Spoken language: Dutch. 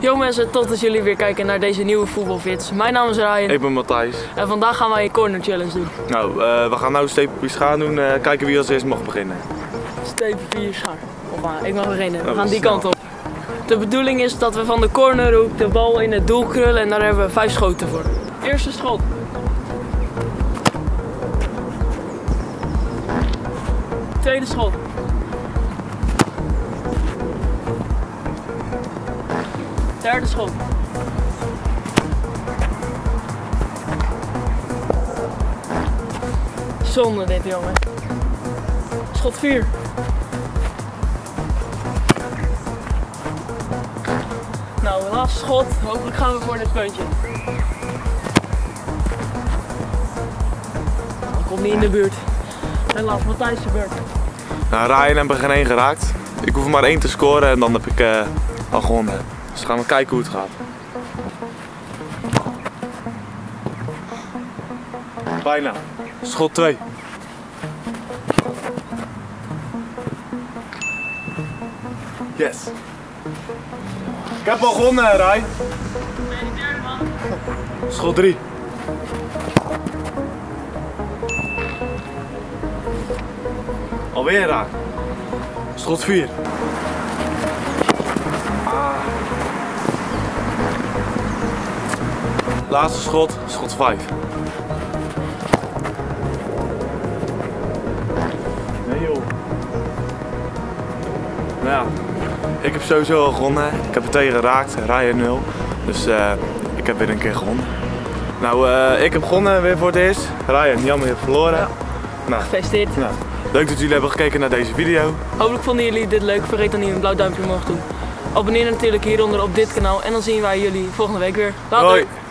Yo mensen, tot dat jullie weer kijken naar deze nieuwe voetbalfits. Mijn naam is Ryan. Ik ben Matthijs. En vandaag gaan wij een corner challenge doen. Nou, we gaan nou steen, papier, schaar doen. Kijken wie als eerst mag beginnen. Steen, papier, schaar. Ik mag beginnen. We Nou, gaan die snel. kant op. De bedoeling is dat we van de cornerhoek de bal in het doel krullen en daar hebben we 5 schoten voor. Eerste schot. Tweede schot. Derde schot. Zonde dit, jongen. Schot 4. Nou, laatste schot. Hopelijk gaan we voor dit puntje. Nou, komt niet in de buurt. Helaas, Matthijs de beurt. Nou, Ryan hebben geen 1 geraakt. Ik hoef er maar 1 te scoren en dan heb ik al gewonnen. Dus gaan we kijken hoe het gaat. Bijna. Schot 2. Yes. Ik heb al gewonnen, Ryan. Schot 3. Alweer raak. Schot 4. Laatste schot, schot 5. Nee joh. Nou ja, ik heb sowieso al gewonnen. Ik heb er 2 geraakt, Ryan 0. Dus ik heb weer een keer gewonnen. Nou, ik heb gewonnen weer voor het eerst. Ryan, jammer je hebt verloren. Ja. Nou, Gefeliciteerd. nou, leuk dat jullie hebben gekeken naar deze video. Hopelijk vonden jullie dit leuk. Vergeet dan niet een blauw duimpje omhoog te doen. Abonneer natuurlijk hieronder op dit kanaal en dan zien wij jullie volgende week weer. Later! Hoi!